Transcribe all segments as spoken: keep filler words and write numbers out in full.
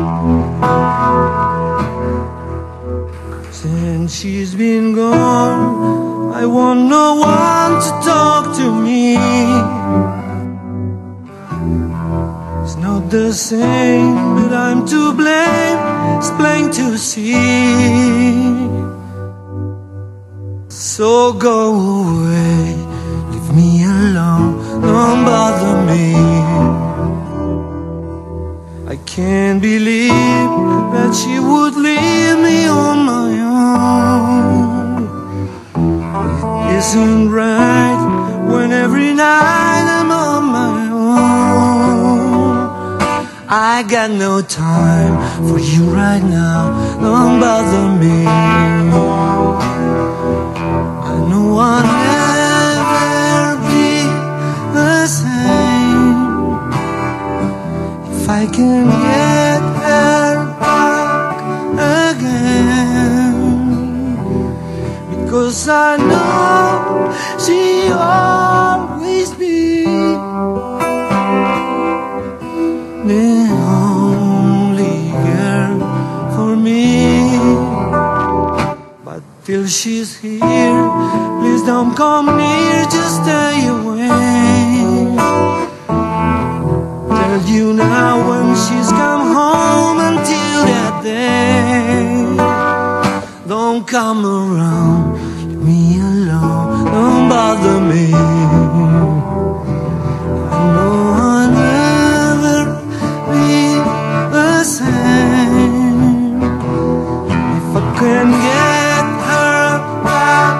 Since she's been gone, I want no one to talk to me. It's not the same, but I'm to blame. It's plain to see. So go away, leave me alone, don't bother me. I can't believe that she would leave me on my own. It isn't right when every night I'm on my own. I got no time for you right now, don't bother me. I know I'll never be the same if I can get her back again, because I know she'll always be the only girl for me. But till she's here, please don't come near, just stay away. Tell you now, when she's come home, until that day, don't come around, leave me alone, don't bother me. I know I'll never be the same if I can get her back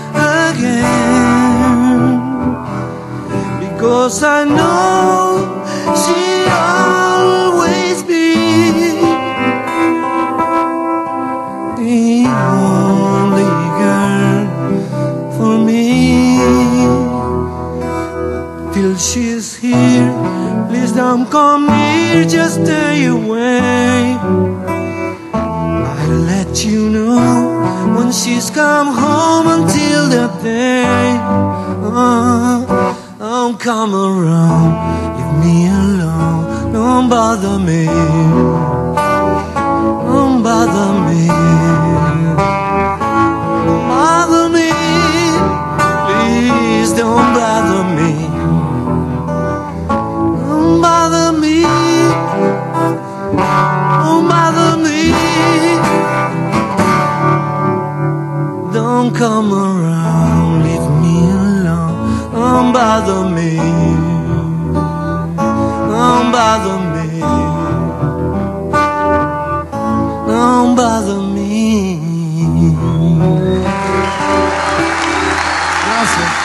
again, because I know she'll always be the only girl for me. Till she's here, please don't come near, just stay away. I'll let you know when she's come home, until that day. Oh, don't come around, leave me alone, don't bother me, don't bother me, don't bother me, please don't bother me, don't bother me, don't bother me, don't come around, leave me alone, don't bother me, don't bother me, don't bother me. Gracias.